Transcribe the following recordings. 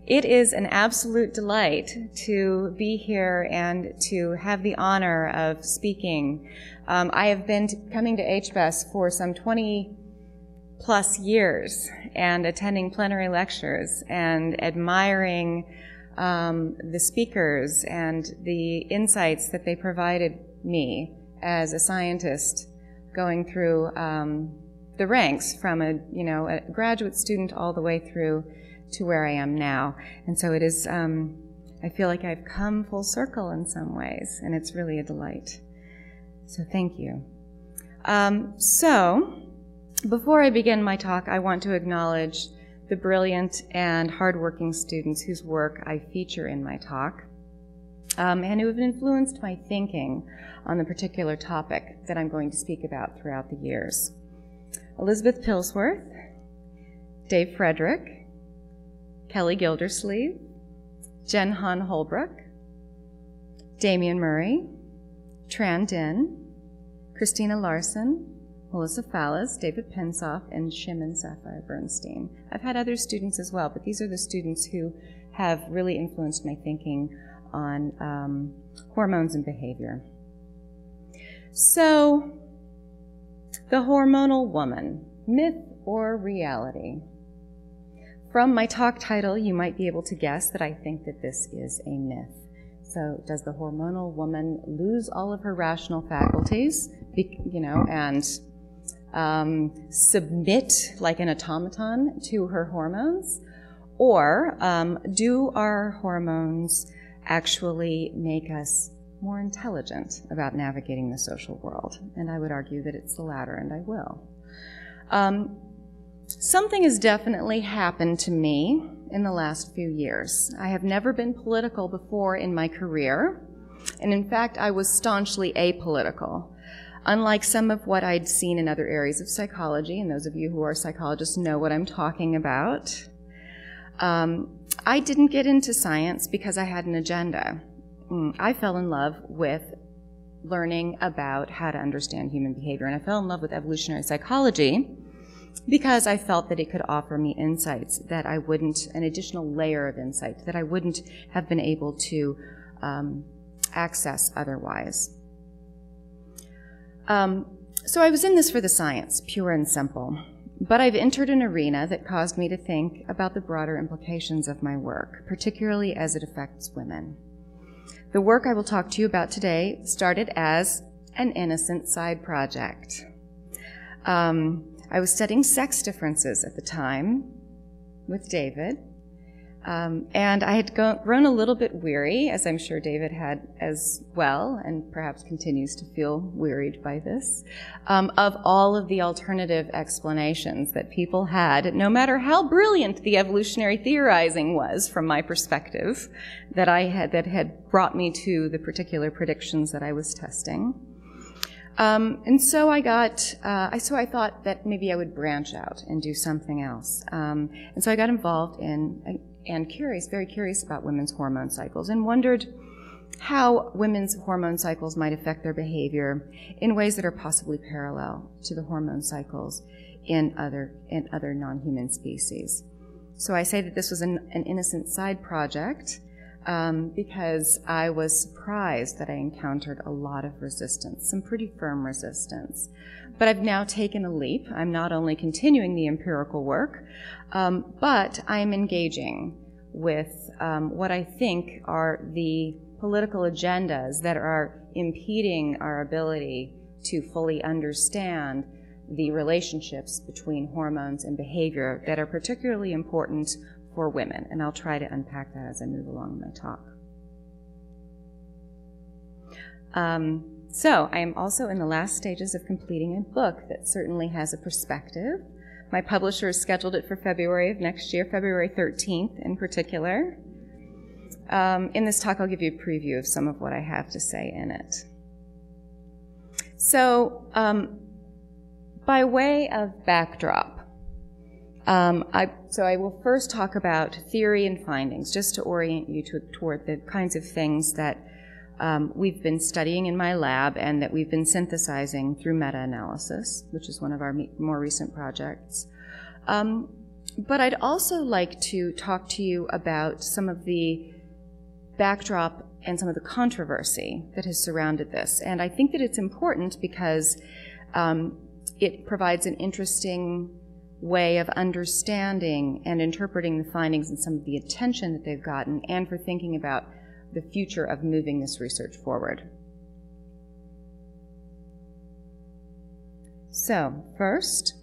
It is an absolute delight to be here and to have the honor of speaking. I have been coming to HBES for some 20 plus years and attending plenary lectures and admiring the speakers and the insights that they provided me as a scientist going through the ranks from a graduate student all the way through to where I am now. And so it is, I feel like I've come full circle in some ways, and it's really a delight. So thank you. So before I begin my talk, I want to acknowledge the brilliant and hardworking students whose work I feature in my talk, and who have influenced my thinking on the particular topic that I'm going to speak about throughout the years. Elizabeth Pillsworth, Dave Frederick, Kelly Gildersleeve, Jen Han Holbrook, Damian Murray, Tran Din, Christina Larson, Melissa Fallis, David Pensoff, and Shimon Sapphire Bernstein. I've had other students as well, but these are the students who have really influenced my thinking on hormones and behavior. So, the hormonal woman, myth or reality? From my talk title, you might be able to guess that I think that this is a myth. So does the hormonal woman lose all of her rational faculties, and submit like an automaton to her hormones? Or do our hormones actually make us more intelligent about navigating the social world? And I would argue that it's the latter, and I will. Something has definitely happened to me in the last few years. I have never been political before in my career, and in fact, I was staunchly apolitical. Unlike some of what I'd seen in other areas of psychology, and those of you who are psychologists know what I'm talking about, I didn't get into science because I had an agenda. I fell in love with learning about how to understand human behavior, and I fell in love with evolutionary psychology because I felt that it could offer me insights that I wouldn't, an additional layer of insight that I wouldn't have been able to access otherwise. So I was in this for the science, pure and simple, but I've entered an arena that caused me to think about the broader implications of my work, particularly as it affects women. The work I will talk to you about today started as an innocent side project. I was studying sex differences at the time with David, and I had grown a little bit weary, as I'm sure David had as well, and perhaps continues to feel wearied by this, of all of the alternative explanations that people had, no matter how brilliant the evolutionary theorizing was from my perspective, that had brought me to the particular predictions that I was testing. And so I thought that maybe I would branch out and do something else. And so I got involved in, and very curious about women's hormone cycles, and wondered how women's hormone cycles might affect their behavior in ways that are possibly parallel to the hormone cycles in other non-human species. So I say that this was an innocent side project, because I was surprised that I encountered a lot of resistance, some pretty firm resistance. But I've now taken a leap. I'm not only continuing the empirical work, but I'm engaging with what I think are the political agendas that are impeding our ability to fully understand the relationships between hormones and behavior that are particularly important for women, and I'll try to unpack that as I move along in my talk. So I am also in the last stages of completing a book that certainly has a perspective. My publisher has scheduled it for February of next year, February 13th in particular. In this talk, I'll give you a preview of some of what I have to say in it. So by way of backdrop, So I will first talk about theory and findings, just to orient you toward the kinds of things that we've been studying in my lab and that we've been synthesizing through Metaanalysis, which is one of our more recent projects. But I'd also like to talk to you about some of the backdrop and some of the controversy that has surrounded this. And I think that it's important because it provides an interesting way of understanding and interpreting the findings and some of the attention that they've gotten, and for thinking about the future of moving this research forward. So, first,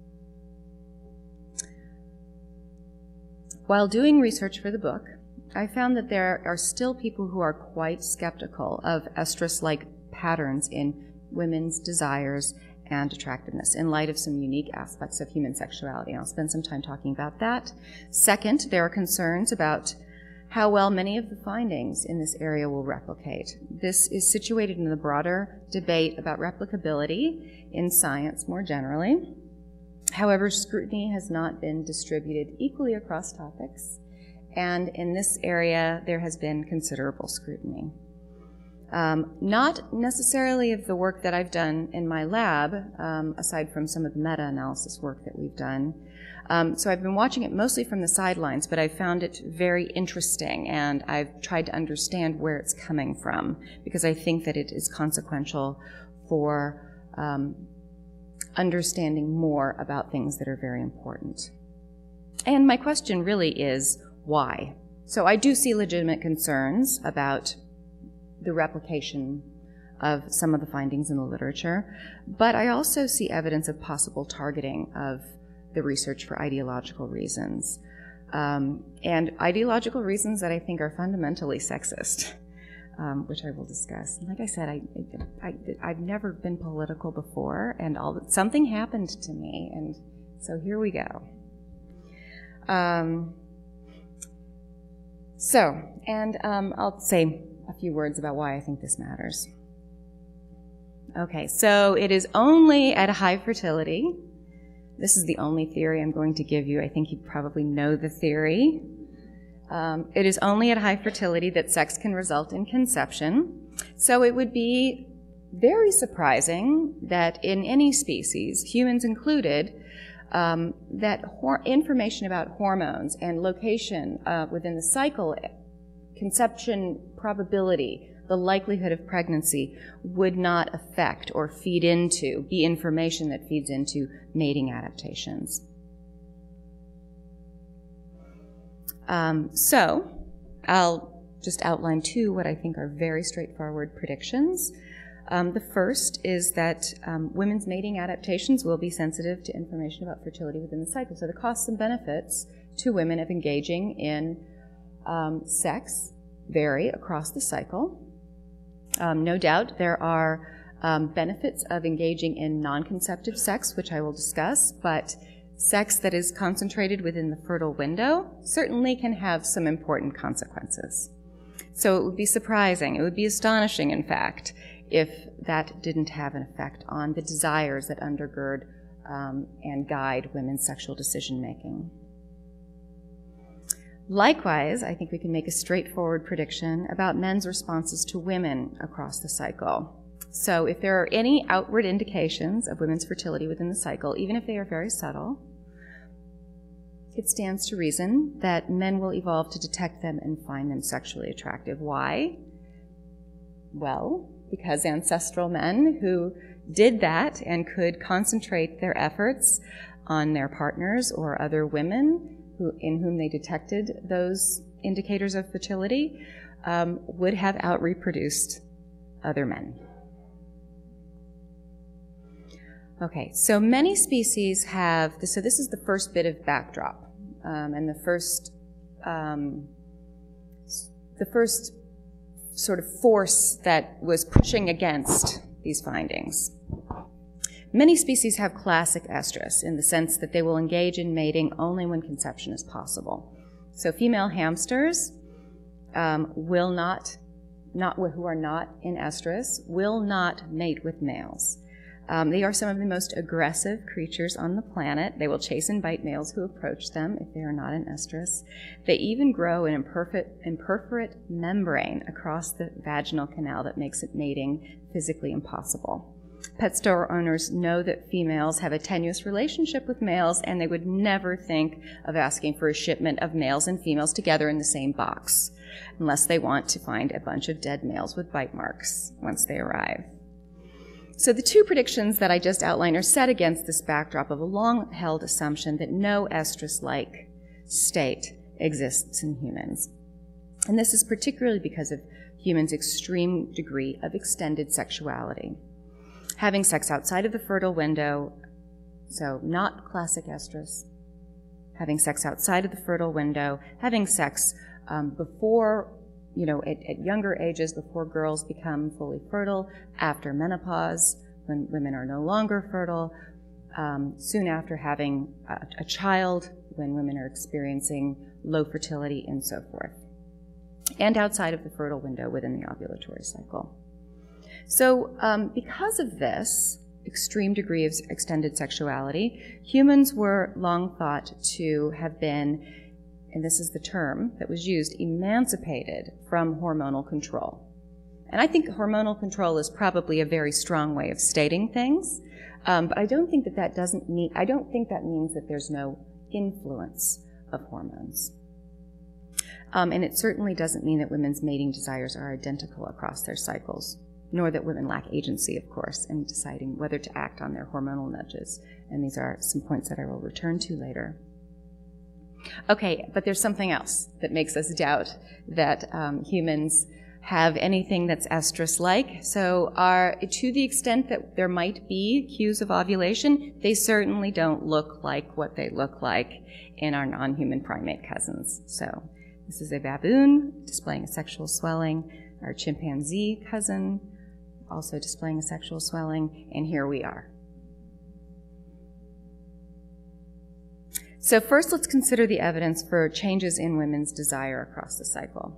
while doing research for the book, I found that there are still people who are quite skeptical of estrus-like patterns in women's desires and attractiveness in light of some unique aspects of human sexuality. And I'll spend some time talking about that. Second, there are concerns about how well many of the findings in this area will replicate. This is situated in the broader debate about replicability in science more generally. However, scrutiny has not been distributed equally across topics, and in this area there has been considerable scrutiny. Not necessarily of the work that I've done in my lab, aside from some of the meta-analysis work that we've done. So I've been watching it mostly from the sidelines, but I've found it very interesting, and I've tried to understand where it's coming from, because I think that it is consequential for understanding more about things that are very important. And my question really is, why? So I do see legitimate concerns about the replication of some of the findings in the literature, but I also see evidence of possible targeting of the research for ideological reasons, and ideological reasons that I think are fundamentally sexist, which I will discuss. Like I said, I've never been political before, and something happened to me, and so here we go. I'll say a few words about why I think this matters. Okay, so it is only at high fertility. This is the only theory I'm going to give you. I think you probably know the theory. It is only at high fertility that sex can result in conception. So it would be very surprising that in any species, humans included, that information about hormones and location within the cycle, conception probability, the likelihood of pregnancy, would not affect or be information that feeds into mating adaptations. So I'll just outline two what I think are very straightforward predictions. The first is that women's mating adaptations will be sensitive to information about fertility within the cycle. So the costs and benefits to women of engaging in sex vary across the cycle. No doubt there are benefits of engaging in non-conceptive sex, which I will discuss, but sex that is concentrated within the fertile window certainly can have some important consequences. So it would be surprising, it would be astonishing, in fact, if that didn't have an effect on the desires that undergird and guide women's sexual decision-making. Likewise, I think we can make a straightforward prediction about men's responses to women across the cycle. So if there are any outward indications of women's fertility within the cycle, even if they are very subtle, it stands to reason that men will evolve to detect them and find them sexually attractive. Why? Well, because ancestral men who did that and could concentrate their efforts on their partners or other women in whom they detected those indicators of fertility would have out-reproduced other men. Okay, so many species have, so this is the first bit of backdrop, and the first sort of force that was pushing against these findings. Many species have classic estrus in the sense that they will engage in mating only when conception is possible. So female hamsters who are not in estrus will not mate with males. They are some of the most aggressive creatures on the planet. They will chase and bite males who approach them if they are not in estrus. They even grow an imperforate membrane across the vaginal canal that makes mating physically impossible. Pet store owners know that females have a tenuous relationship with males, and they would never think of asking for a shipment of males and females together in the same box, unless they want to find a bunch of dead males with bite marks once they arrive. So the two predictions that I just outlined are set against this backdrop of a long-held assumption that no estrus-like state exists in humans. And this is particularly because of humans' extreme degree of extended sexuality. Having sex outside of the fertile window, so not classic estrus, having sex outside of the fertile window, having sex before, at younger ages, before girls become fully fertile, after menopause, when women are no longer fertile, soon after having a child, when women are experiencing low fertility, and so forth, and outside of the fertile window within the ovulatory cycle. So because of this extreme degree of extended sexuality, humans were long thought to have been, and this is the term that was used, emancipated from hormonal control. And I think hormonal control is probably a very strong way of stating things, but I don't think that means that there's no influence of hormones. And it certainly doesn't mean that women's mating desires are identical across their cycles, nor that women lack agency, of course, in deciding whether to act on their hormonal nudges. And these are some points that I will return to later. Okay, but there's something else that makes us doubt that humans have anything that's estrus-like. So to the extent that there might be cues of ovulation, they certainly don't look like what they look like in our non-human primate cousins. So this is a baboon displaying a sexual swelling, our chimpanzee cousin also displaying a sexual swelling, and here we are. So first, let's consider the evidence for changes in women's desire across the cycle.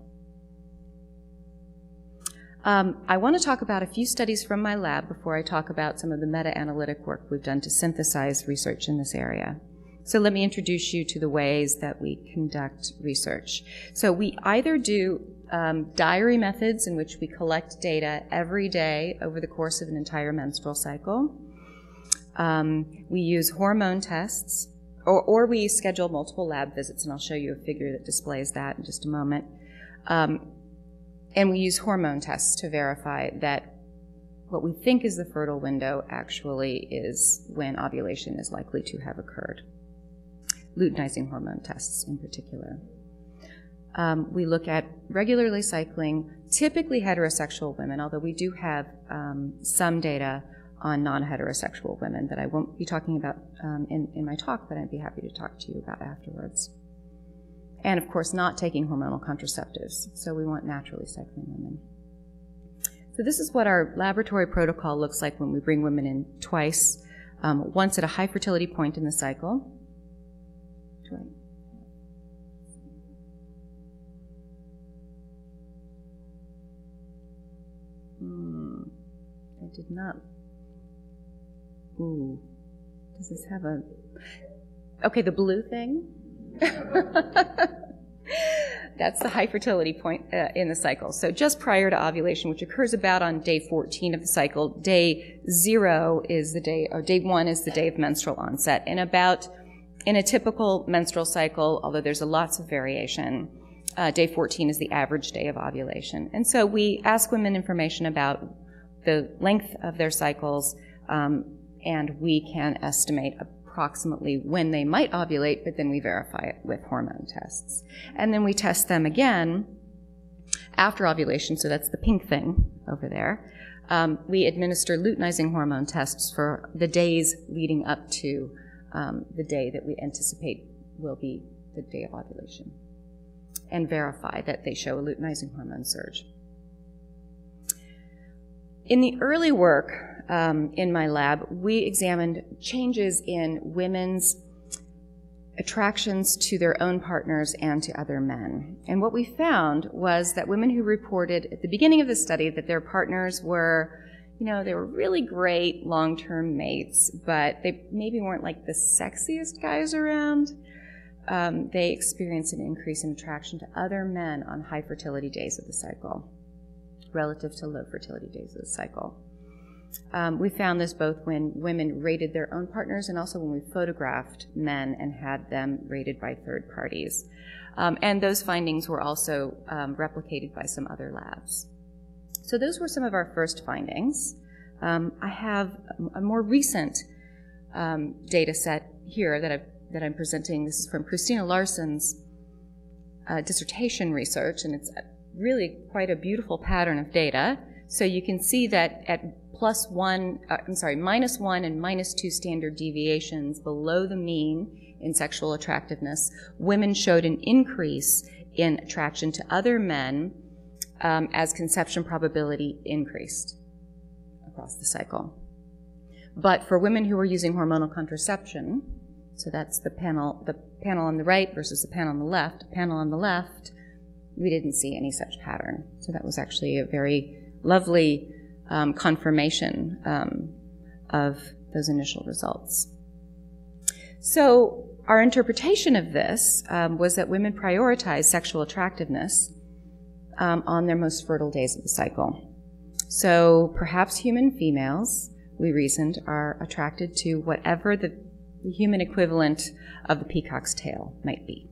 I want to talk about a few studies from my lab before I talk about some of the meta-analytic work we've done to synthesize research in this area. So let me introduce you to the ways that we conduct research. So we either do diary methods in which we collect data every day over the course of an entire menstrual cycle. We use hormone tests, or we schedule multiple lab visits, and I'll show you a figure that displays that in just a moment. And we use hormone tests to verify that what we think is the fertile window actually is when ovulation is likely to have occurred. Luteinizing hormone tests in particular. We look at regularly cycling, typically heterosexual women, although we do have some data on non-heterosexual women that I won't be talking about in my talk, but I'd be happy to talk to you about afterwards. And of course, not taking hormonal contraceptives, so we want naturally cycling women. So this is what our laboratory protocol looks like when we bring women in twice, once at a high fertility point in the cycle. I did not. Ooh. Does this have a... Okay, the blue thing. That's the high fertility point in the cycle. So just prior to ovulation, which occurs about on day 14 of the cycle, day 0 is the day, or day 1 is the day of menstrual onset. And about, in a typical menstrual cycle, although there's lots of variation, day 14 is the average day of ovulation. And so we ask women information about the length of their cycles, and we can estimate approximately when they might ovulate, but then we verify it with hormone tests. And then we test them again after ovulation, so that's the pink thing over there. We administer luteinizing hormone tests for the days leading up to the day that we anticipate will be the day of ovulation, and verify that they show a luteinizing hormone surge. In the early work in my lab, we examined changes in women's attractions to their own partners and to other men. And what we found was that women who reported at the beginning of the study that their partners were, they were really great long-term mates, but they maybe weren't like the sexiest guys around, they experienced an increase in attraction to other men on high fertility days of the cycle relative to low fertility days of the cycle. We found this both when women rated their own partners and also when we photographed men and had them rated by third parties. And those findings were also replicated by some other labs. So those were some of our first findings. I have a more recent data set here that I'm presenting. This is from Christina Larsson's dissertation research, and it's really quite a beautiful pattern of data. So you can see that at -1 and -2 standard deviations below the mean in sexual attractiveness, women showed an increase in attraction to other men as conception probability increased across the cycle. But for women who were using hormonal contraception, so that's the panel on the right versus the panel on the left, we didn't see any such pattern. So that was actually a very lovely confirmation of those initial results. So our interpretation of this was that women prioritize sexual attractiveness on their most fertile days of the cycle. So perhaps human females, we reasoned, are attracted to whatever the human equivalent of the peacock's tail might be.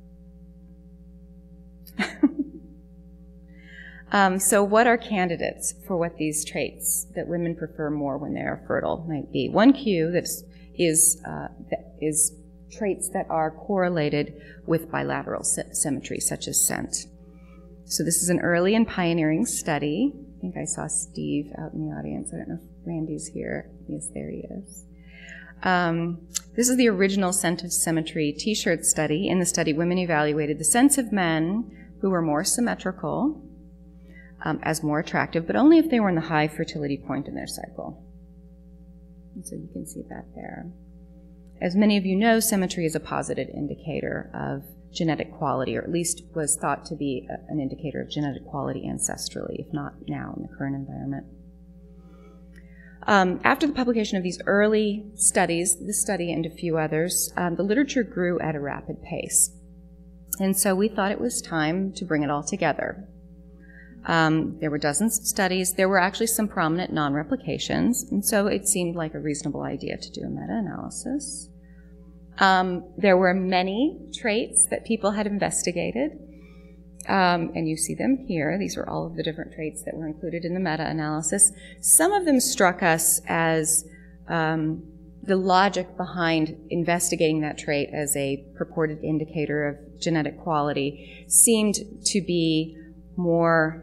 So what are candidates for what these traits that women prefer more when they are fertile might be? One cue that is traits that are correlated with bilateral symmetry, such as scent. So this is an early and pioneering study. I think I saw Steve out in the audience. I don't know if Randy's here. Yes, there he is. This is the original Scent of Symmetry t-shirt study. In the study, women evaluated the scents of men who were more symmetrical as more attractive, but only if they were in the high fertility point in their cycle. And so you can see that there. As many of you know, symmetry is a positive indicator of genetic quality, or at least was thought to be an indicator of genetic quality ancestrally, if not now in the current environment. After the publication of these early studies, this study and a few others, the literature grew at a rapid pace. And so we thought it was time to bring it all together. There were dozens of studies. There were actually some prominent non-replications, and so it seemed like a reasonable idea to do a meta-analysis. There were many traits that people had investigated, and you see them here. These were all of the different traits that were included in the meta-analysis. Some of them struck us as the logic behind investigating that trait as a purported indicator of genetic quality seemed to be more,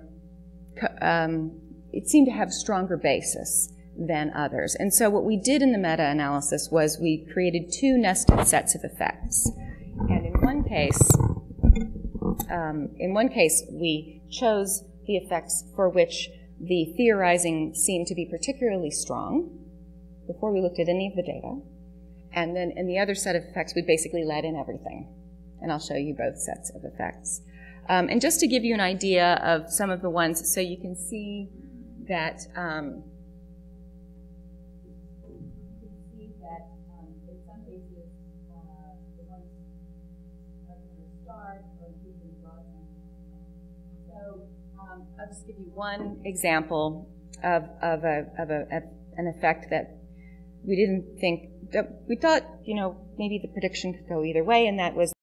it seemed to have stronger basis than others. And so what we did in the meta-analysis was we created two nested sets of effects. And in one case, we chose the effects for which the theorizing seemed to be particularly strong before we looked at any of the data. And then in the other set of effects, we basically let in everything. And I'll show you both sets of effects. And just to give you an idea of some of the ones, so you can see that in some cases, the ones are going to start or increase in broadband. So I'll just give you one example of an effect that we didn't think, that we thought, maybe the prediction could go either way, and that was